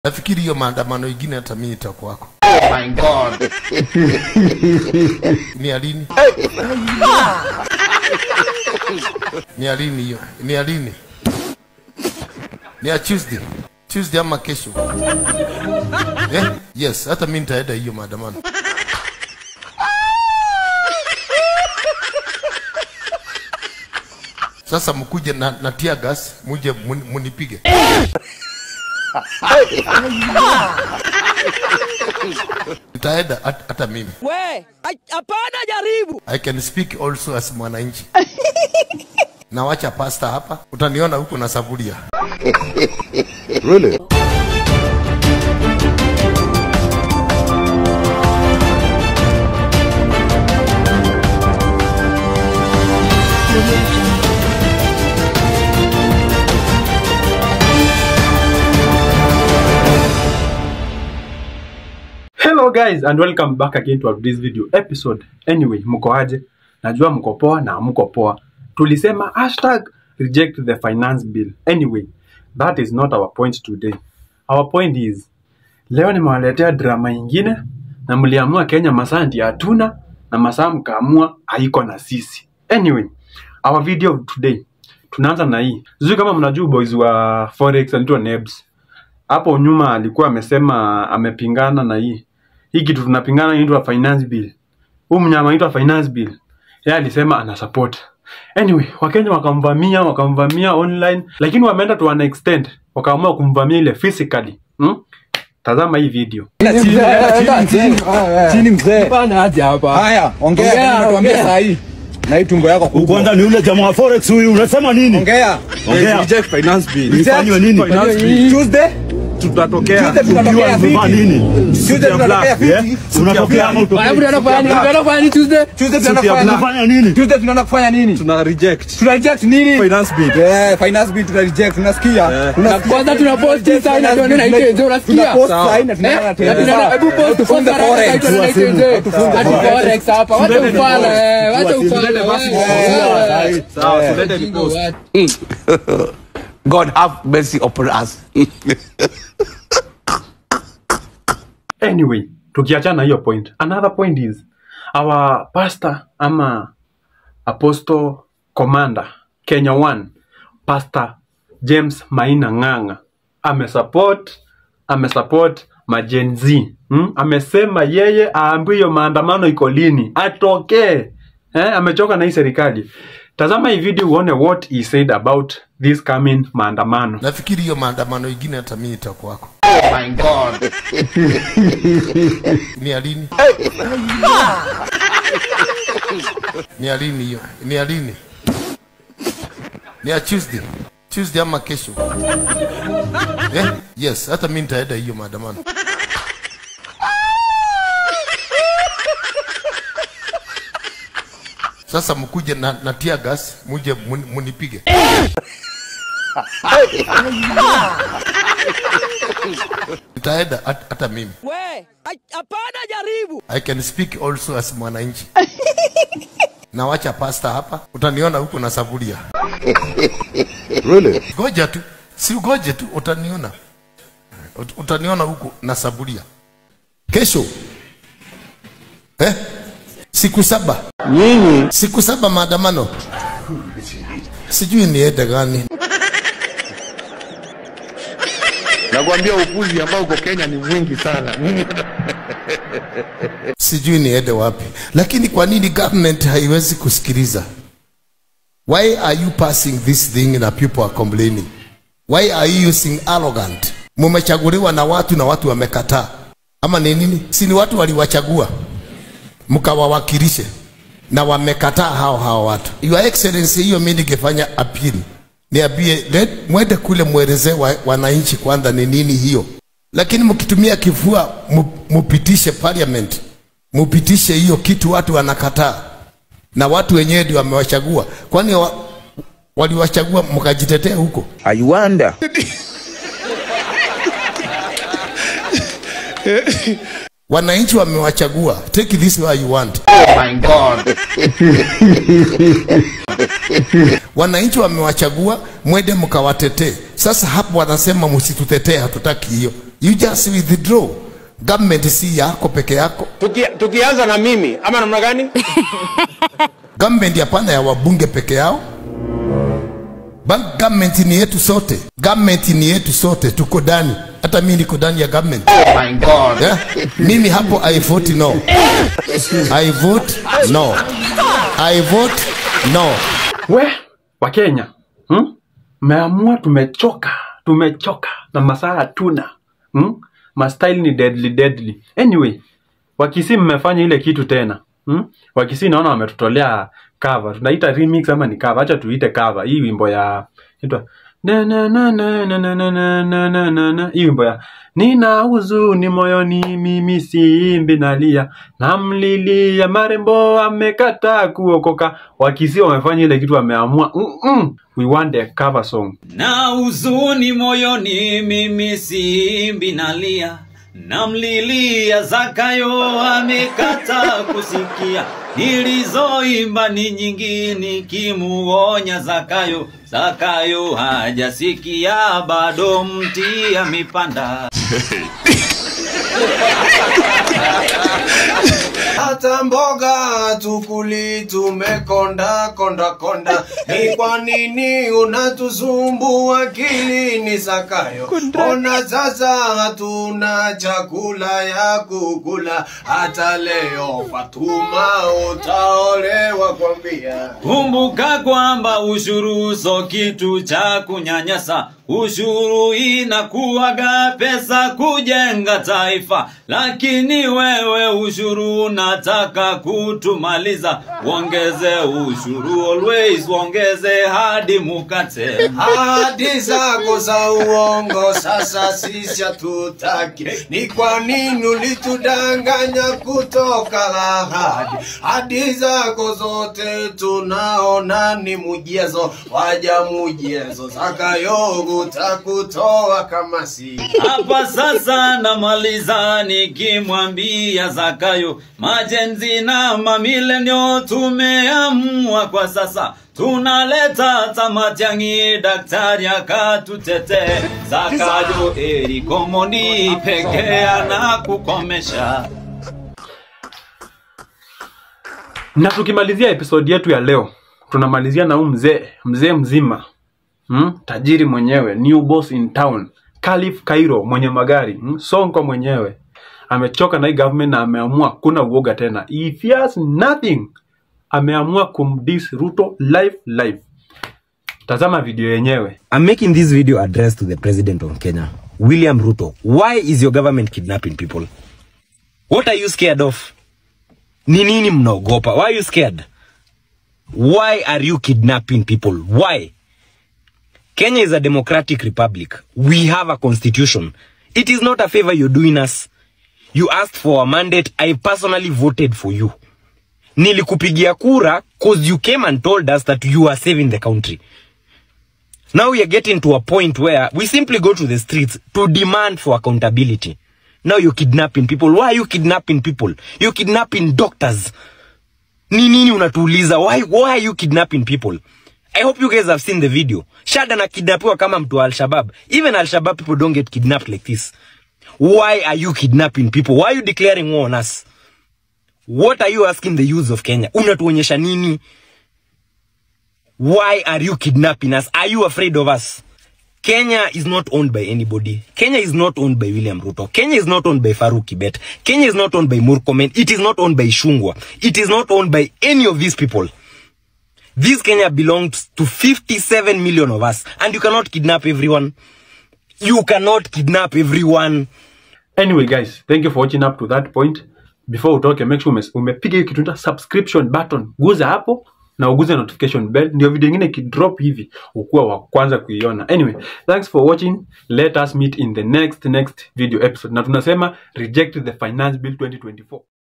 Nafikiri hiyo maandamano ingine hata mimi itakuwako. Oh my God. Ni alini? Ni alini hiyo? Ni alini? Ni ya Tuesday. Tuesday ama kesho. Yes, hata mimi nitaenda hiyo maandamano. Sasa mkuje na tear gas, muje munipige. Nitaenda hata mimi. We, hapana jaribu. I can speak also as mwananchi. Na wacha pasta hapa, utaniona huko na saburia. Really? Hello guys and welcome back again to this video episode. Anyway, mko aje? Najua mko poa na mko poa. Tulisema #reject the finance bill. Anyway, that is not our point today. Our point is leo nimewaletea drama ingine na mliamua Kenya masaa ndio hatuna na masaa mkaamua haiko na sisi. Anyway, our video today tunaanza na hii. Sijui kama mnajua boys wa Forex anaitwa Nebs. Hapo nyuma alikuwa amesema amepingana na hii kitu tunapingana inaitwa finance bill. Huyu mnyama anaitwa finance bill. Yeye alisema ana support. Anyway, Wakenya wakamvamia online, lakini wameenda to an extent wakaamua kumvamia ile physically. Tazama hii video. Chini mzee. Bana aje hapa. Haya, ongea tuambie saa hii. Na hii tumbo yako kubwa. Kwanza ni yule jamaa wa Forex huyu, unasema nini? Ongea. Reject finance bill. Ifanywe nini? Tuesday tutatokea nini? Tuesday tunatokea vipi? Tunatokea ama utokea? Hebu tunafanya nini Tuesday? Tunafanya nini? Tuesday tunaenda kufanya nini? Tuna reject. Tuna reject nini? Finance bill. Finance bill tuna reject. Unasikia? Kwanza tuna post sign na tunaenda itenze, unasikia? Tuna post sign na tunaenda tena. Hebu post tufunge Forex. Hadi Forex hapa. Wacha ufala. Sawa, tulete ni post. God have mercy upon us. Anyway, tukiachana hiyo point, another point is our pastor ama apostle commander Kenya 1 Pastor James Maina Ng'ang'a amesupport majenzi. Amesema yeye aambiwe maandamano iko lini atokee. Amechoka na hii serikali. Tazama hii video uone what he said about this coming maandamano. Nafikiri hiyo maandamano ingine hata mimi itakuwako. Oh my God. Ni alini? Ni alini hiyo? Ni alini? Ni ya Tuesday. Tuesday ama kesho. Yes, hata mimi nitaenda hiyo maandamano. Sasa mkuje na tear gas, muje munipige. Nitaenda hata mimi. We, hapana jaribu. I can speak also as mwananchi. Na wacha pasta hapa, utaniona huko na saburia. Really? Goja tu, si ugoje tu, utaniona. Utaniona huko na saburia. Kesho. Siku 7. Nini? Siku 7 maandamano. Sijui niende gani. Nakwambia upuzi ambao uko Kenya ni mwingi sana. Sijui niende wapi. Lakini kwa nini government haiwezi kusikiliza? Why are you passing this thing and people are complaining? Why are you using arrogant? Mumechaguliwa na watu wamekataa. Ama ni nini? Si ni watu waliwachagua. Mkawawakilishe na wamekataa hao watu. Your Excellency, hiyo mimi ningefanya appeal. Niambie mwende kule muelezee wananchi kwanza ni nini hiyo. Lakini mkitumia kifua mupitishe parliament. Mupitishe hiyo kitu watu wanakataa. Na watu wenyewe ndio wamewachagua. Kwani waliwachagua mkajitetea huko? I wonder. Wananchi wamewachagua. Take this where you want. Oh my God. Wananchi wamewachagua, mwende mkawatetee. Sasa hapo wanasema msitutetee, hatutaki hiyo. You just withdraw. Government si yako peke yako. Tukianza na mimi ama namna gani? Government hapana ya wabunge peke yao. Government ni yetu sote. Government ni yetu sote, tuko ndani. Hata mimi niko ndani ya government. Oh my God. Yeah? Mimi hapo I vote no. I vote no. I vote no. Wa Kenya, meamua tumechoka na masaa hatuna. Ma-style ni deadly. Anyway, Wakisii mmefanya ile kitu tena. Wakisii naona wametutolea cover. Tunaita remix ama ni cover? Acha tuite cover. Hii wimbo ya na na na na na na na na na na na. Hii wimbo ya nina huzuni moyoni mimi simbi nalia namlilia marembo amekata kuokoka. Wakisii wamefanya ile kitu, wameamua we want a cover song. Na huzuni moyoni mimi simbi nalia namlilia Zakayo amekata kusikia. Nilizoimba ni nyingi nikimuonya Zakayo, Zakayo hajasikia bado mti amepanda. Hata mboga tukuli tumekonda. Ni kwa nini unatuzumbu akili ni Zakayo? Ona sasa hatuna chakula ya kukula. Hata leo Fatuma utaolewa kwambia. Kumbuka kwamba ushuru so kitu cha kunyanyasa. Ushuru inakuwaga pesa kujenga taifa, lakini wewe ushuru unataka kutumaliza. Wongeze ushuru always, wongeze hadi mukate. Hadi zako za uongo sasa sisi hatutaki. Ni kwa nini ulitudanganya kutoka ahadi? Hadi zako zote tunaona ni mujezo, waja mujezo. Zakayo utakutoa kama si. Hapa sasa namaliza nikimwambia Zakayo, majenzi na mamilenio tumeamua kwa sasa. Tunaleta Tamatiangi daktari akatutete. Zakayo Erikomoni pekea na kukomesha. Na tukimalizia episode yetu ya leo, tunamalizia na mzee mzima. Tajiri mwenyewe, new boss in town, Khalif Cairo mwenye magari, Sonko mwenyewe. Amechoka na hii government na ameamua kuna uoga tena. He fears nothing. Ameamua kumdiss Ruto live. Tazama video yenyewe. I'm making this video address to the president of Kenya, William Ruto. Why is your government kidnapping people? What are you scared of? Ni nini mnaogopa? Why are you scared? Why are you kidnapping people? Why? Kenya is a democratic republic. We have a constitution. It is not a favor you're doing us. You asked for a mandate. I personally voted for you. Nilikupigia kura cause you came and told us that you are saving the country. Now we are getting to a point where we simply go to the streets to demand for accountability. Now you're kidnapping people. Why are you kidnapping people? You're kidnapping doctors. Nini unatuuliza? Why are you kidnapping people? I hope you guys have seen the video. Shada na kidnapiwa kama mtu wa Al-Shabaab. Even Al-Shabaab people don't get kidnapped like this. Why are you kidnapping people? Why are you declaring war on us? What are you asking the youth of Kenya? Unatuonyesha nini? Why are you kidnapping us? Are you afraid of us? Kenya is not owned by anybody. Kenya is not owned by William Ruto. Kenya is not owned by Farouk Kibet. Kenya is not owned by Murkomen. It is not owned by Shungwa. It is not owned by any of these people. This Kenya belongs to 57 million of us. And you cannot kidnap everyone. You cannot kidnap everyone. Anyway guys, thank you for watching up to that point. Before utoke, make sure umepiga hiyo kitu subscription button. Guza hapo na uguze notification bell. Ndio video nyingine kidrop hivi ukuwa wa kwanza kuiona. Anyway, thanks for watching. Let us meet in the next video episode. Na tunasema reject the finance bill 2024.